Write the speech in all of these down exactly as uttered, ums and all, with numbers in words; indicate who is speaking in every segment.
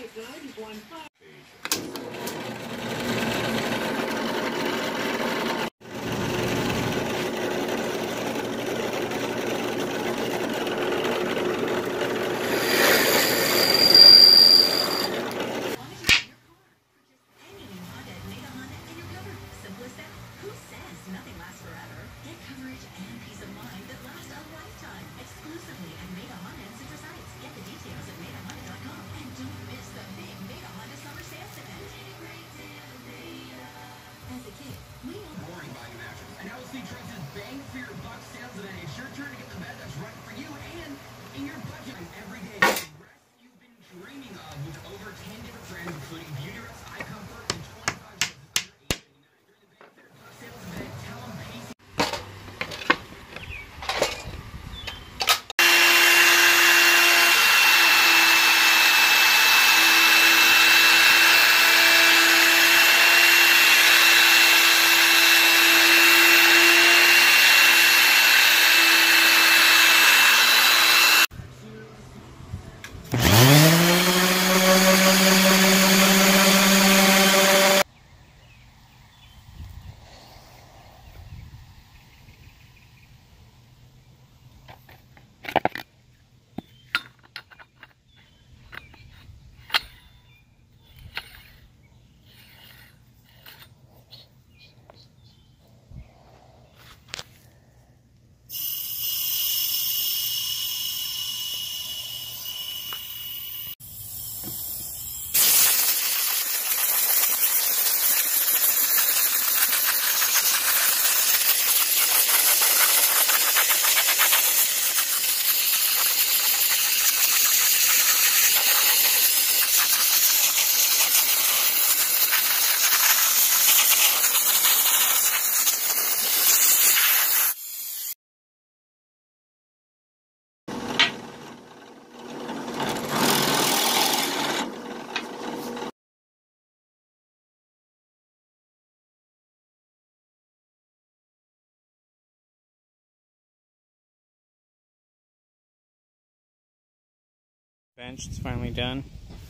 Speaker 1: Bench, it's finally done.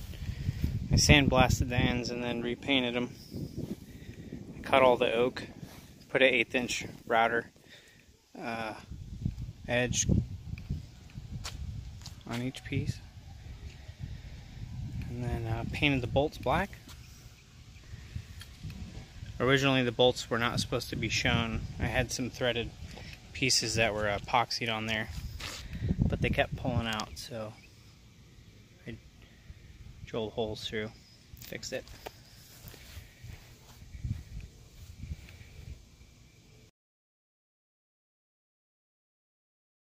Speaker 1: I sandblasted the ends and then repainted them. I cut all the oak, put an eighth inch router uh, edge on each piece, and then uh, painted the bolts black. Originally the bolts were not supposed to be shown. I had some threaded pieces that were epoxied on there, but they kept pulling out, so I drilled holes through, fixed it.